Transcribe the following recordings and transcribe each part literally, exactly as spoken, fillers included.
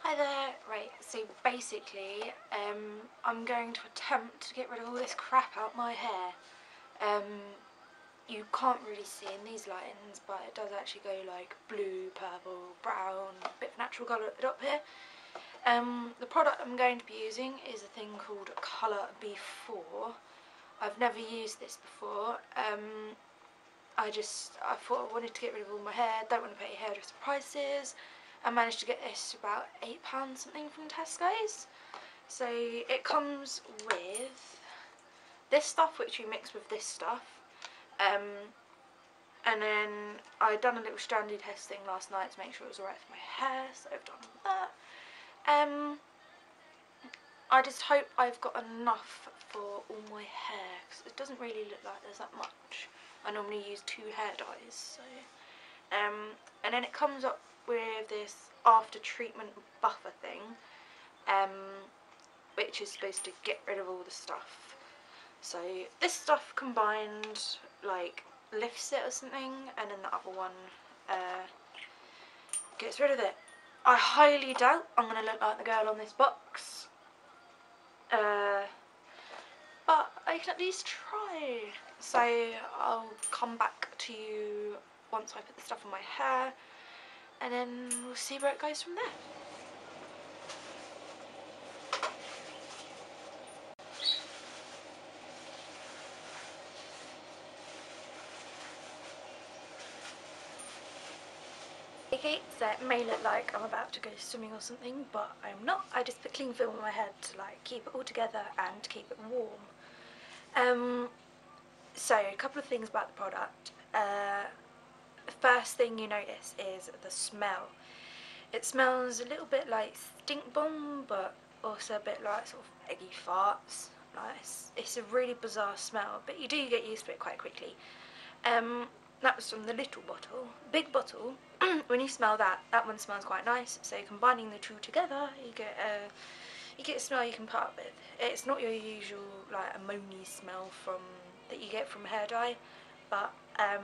Hi there. Right, so basically um, I'm going to attempt to get rid of all this crap out my hair. Um, you can't really see in these lightings, but it does actually go like blue, purple, brown, a bit of natural colour at the top here. Um, the product I'm going to be using is a thing called Colour B four. I've never used this before. Um, I just, I thought I wanted to get rid of all my hair, don't want to pay hairdresser prices. I managed to get this for about eight pounds something from Tesco's. So it comes with this stuff which you mix with this stuff. Um, and then I done a little strandy testing last night to make sure it was alright for my hair, so I've done that. Um, I just hope I've got enough for all my hair, because it doesn't really look like there's that much. I normally use two hair dyes, so um, and then it comes up with this after treatment buffer thing, um, which is supposed to get rid of all the stuff. So this stuff combined like lifts it or something, and then the other one uh, gets rid of it. I highly doubt I'm going to look like the girl on this box, uh, but I can at least try. So I'll come back to you once I put the stuff on my hair, and then we'll see where it goes from there. Okay, so it may look like I'm about to go swimming or something, but I'm not. I just put cling film on my head to like keep it all together and to keep it warm. Um, so a couple of things about the product. Uh, the first thing you notice is the smell. It smells a little bit like stink bomb, but also a bit like sort of eggy farts. Like it's, it's a really bizarre smell, but you do get used to it quite quickly. Um, that was from the little bottle. Big bottle, when you smell that, that one smells quite nice. So combining the two together, you get a you get a smell you can put up with. It's not your usual like ammonia smell from that you get from hair dye, but um,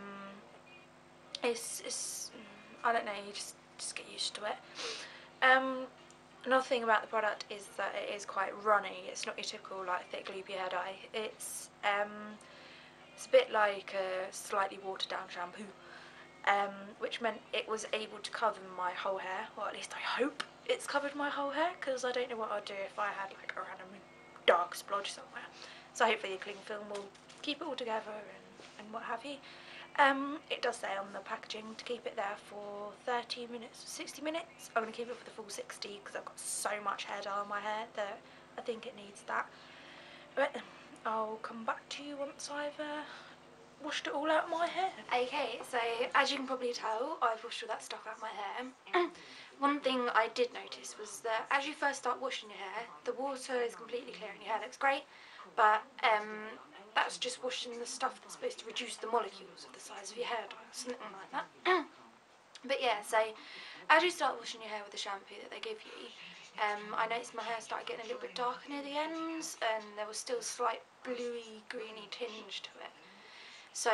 it's it's I don't know. You just just get used to it. Um, another thing about the product is that it is quite runny. It's not your typical like thick loopy hair dye. It's um, it's a bit like a slightly watered down shampoo, um, which meant it was able to cover my whole hair, or at least I hope it's covered my whole hair, because I don't know what I'd do if I had like a random dark splodge somewhere. So hopefully the cling film will keep it all together and, and what have you. Um, it does say on the packaging to keep it there for thirty minutes, sixty minutes. I'm going to keep it for the full sixty because I've got so much hair dye on my hair that I think it needs that. But I'll come back to you once I've uh, washed it all out of my hair. Okay, so as you can probably tell, I've washed all that stuff out of my hair. One thing I did notice was that as you first start washing your hair, the water is completely clear and your hair looks great, but um, that's just washing the stuff that's supposed to reduce the molecules of the size of your hair dye, or something like that. But yeah, so as you start washing your hair with the shampoo that they give you, um, I noticed my hair started getting a little bit darker near the ends, and there was still a slight bluey, greeny tinge to it. So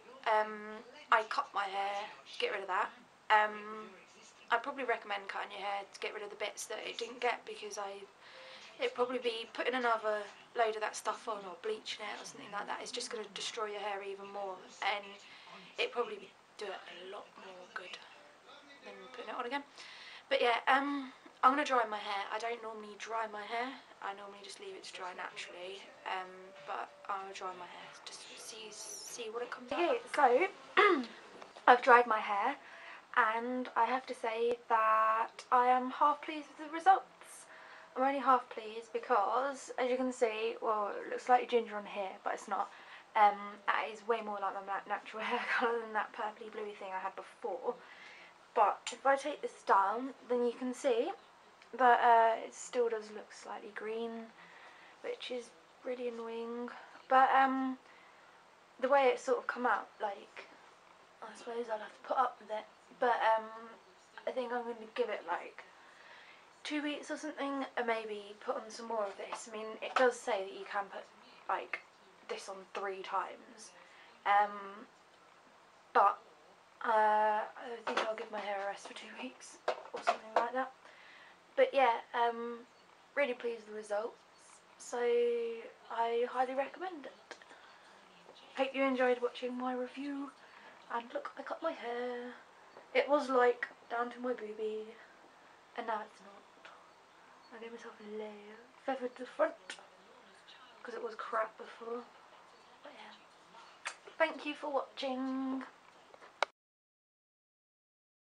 um, I cut my hair to get rid of that. Um, I'd probably recommend cutting your hair to get rid of the bits that it didn't get, because I it'd probably be putting another load of that stuff on or bleaching it or something like that is just going to destroy your hair even more, and it'd probably do it a lot more good than putting it on again. But yeah, um, I'm going to dry my hair. I don't normally dry my hair, I normally just leave it to dry naturally, um, but I'm going to dry my hair just to see, see what it comes out. Okay, so I've dried my hair, and I have to say that I am half pleased with the results. I'm only half pleased because, as you can see, well, it looks slightly ginger on here, but it's not. Um, that is way more like my natural hair colour than that purpley bluey thing I had before. But if I take this down, then you can see that uh, it still does look slightly green, which is really annoying. But um, the way it's sort of come out, like, I suppose I'll have to put up with it. But um, I think I'm going to give it like two weeks or something, and maybe put on some more of this. I mean, it does say that you can put like this on three times, um, but uh, I think I'll give my hair a rest for two weeks or something like that. but yeah, um, really pleased with the results, so I highly recommend it. Hope you enjoyed watching my review. And look, I cut my hair. It was like down to my boobie, and now it's not. I gave myself a layer, feathered the front, because it was crap before. But yeah, thank you for watching.